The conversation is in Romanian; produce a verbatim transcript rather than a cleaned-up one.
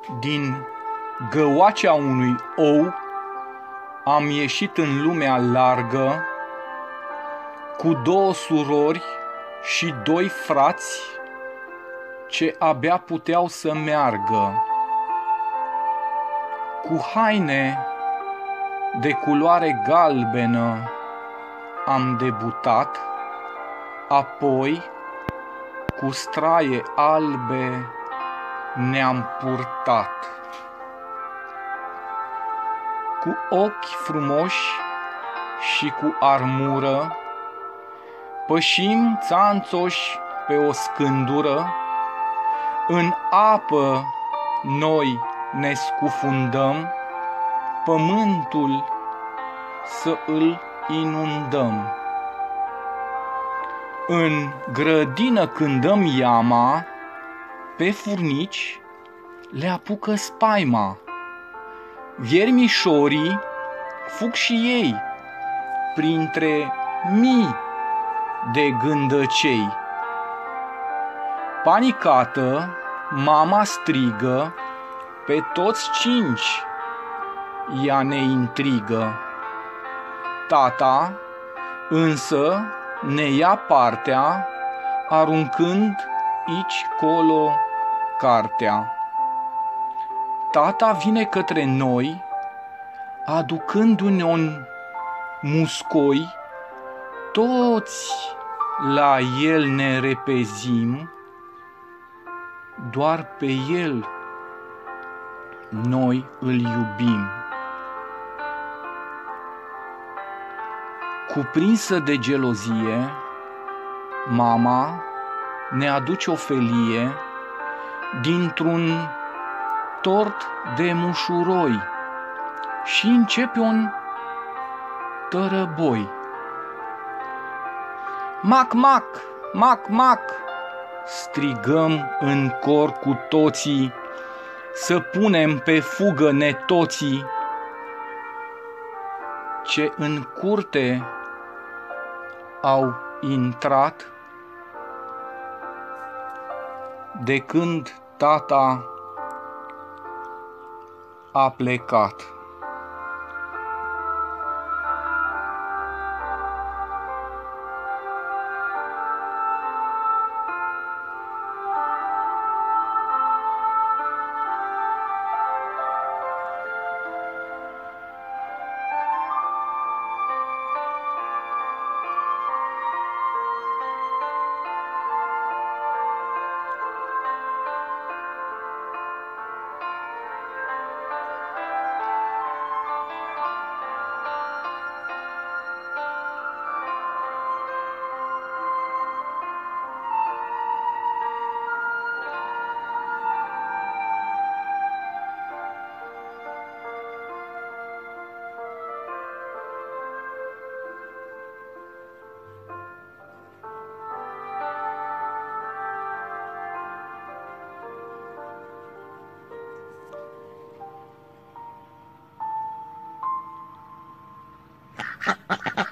Din găoacea unui ou am ieșit în lumea largă cu două surori și doi frați ce abia puteau să meargă. Cu haine de culoare galbenă am debutat, apoi cu straie albe ne-am purtat. Cu ochi frumoși și cu armură pășim țanțoși pe o scândură, în apă noi ne scufundăm, pământul să îl inundăm. În grădină când dăm iama, pe furnici le apucă spaima. Viermișorii fug și ei printre mii de gândăcei. Panicată, mama strigă, pe toți cinci ea ne intrigă. Tata însă ne ia partea, aruncând ici colo cartea. Tata vine către noi, aducându-ne un muscoi, toți la el ne repezim, doar pe el noi îl iubim. Cuprinsă de gelozie, mama ne aduce o felie dintr-un tort de mușuroi și începe un tărăboi. Mac, mac, mac, mac, strigăm în cor cu toții, să punem pe fugă netoții, ce în curte au intrat de când tata a plecat. Ha ha ha!